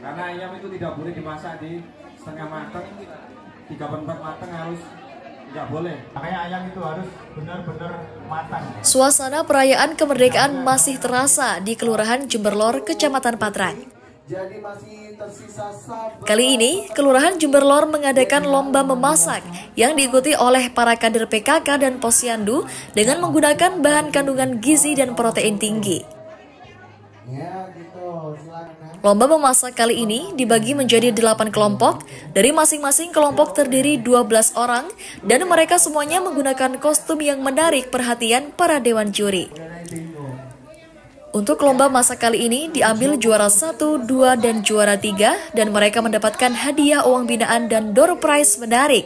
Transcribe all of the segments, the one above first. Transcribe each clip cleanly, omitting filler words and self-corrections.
Karena ayam itu tidak boleh dimasak di setengah matang, 3/4 matang harus nggak boleh. Makanya ayam itu harus benar-benar matang. Suasana perayaan kemerdekaan masih terasa di Kelurahan Jemberlor, Kecamatan Patrang. Kali ini, Kelurahan Jemberlor mengadakan lomba memasak yang diikuti oleh para kader PKK dan Posyandu dengan menggunakan bahan kandungan gizi dan protein tinggi. Lomba memasak kali ini dibagi menjadi 8 kelompok, dari masing-masing kelompok terdiri 12 orang, dan mereka semuanya menggunakan kostum yang menarik perhatian para dewan juri. Untuk lomba masak kali ini diambil juara 1, 2, dan juara 3, dan mereka mendapatkan hadiah uang binaan dan door prize menarik.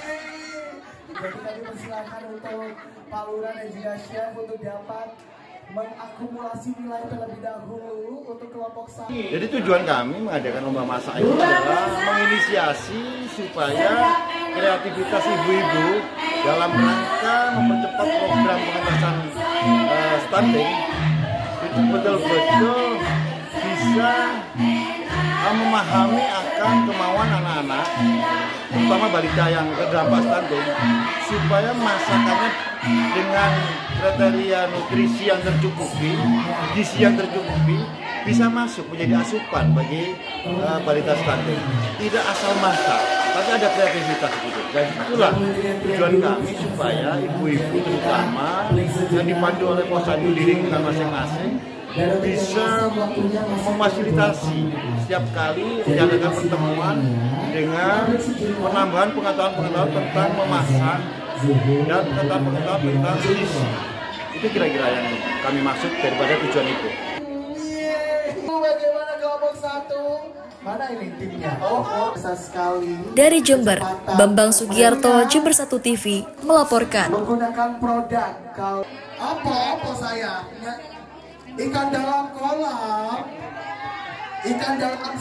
Mengakumulasi nilai terlebih dahulu untuk kelompok satu. Jadi tujuan kami mengadakan lomba masak itu adalah menginisiasi supaya kreativitas ibu-ibu dalam rangka mempercepat program pengentasan stunting itu betul-betul bisa memahami akan kemauan anak-anak, terutama balita yang terdampak stunting, supaya masakannya dengan kriteria nutrisi yang tercukupi, gizi yang tercukupi, bisa masuk menjadi asupan bagi balita stunting. Tidak asal masak, tapi ada kreativitas gitu. Dan itulah tujuan kami supaya ibu-ibu terutama yang dipandu oleh posyandu di lingkungan masing-masing bisa memfasilitasi setiap kali menjalankan pertemuan dengan penambahan pengetahuan tentang memasak dan pengetahuan tentang gizi. Itu kira-kira yang kami maksud daripada tujuan itu. Bagaimana kelompok satu? Mana ini timnya? Oh, besar sekali. Dari Jember, Bambang Sugiarto, Jember 1 TV melaporkan. Menggunakan produk apa saya? Ikan dalam kolam, ikan dalam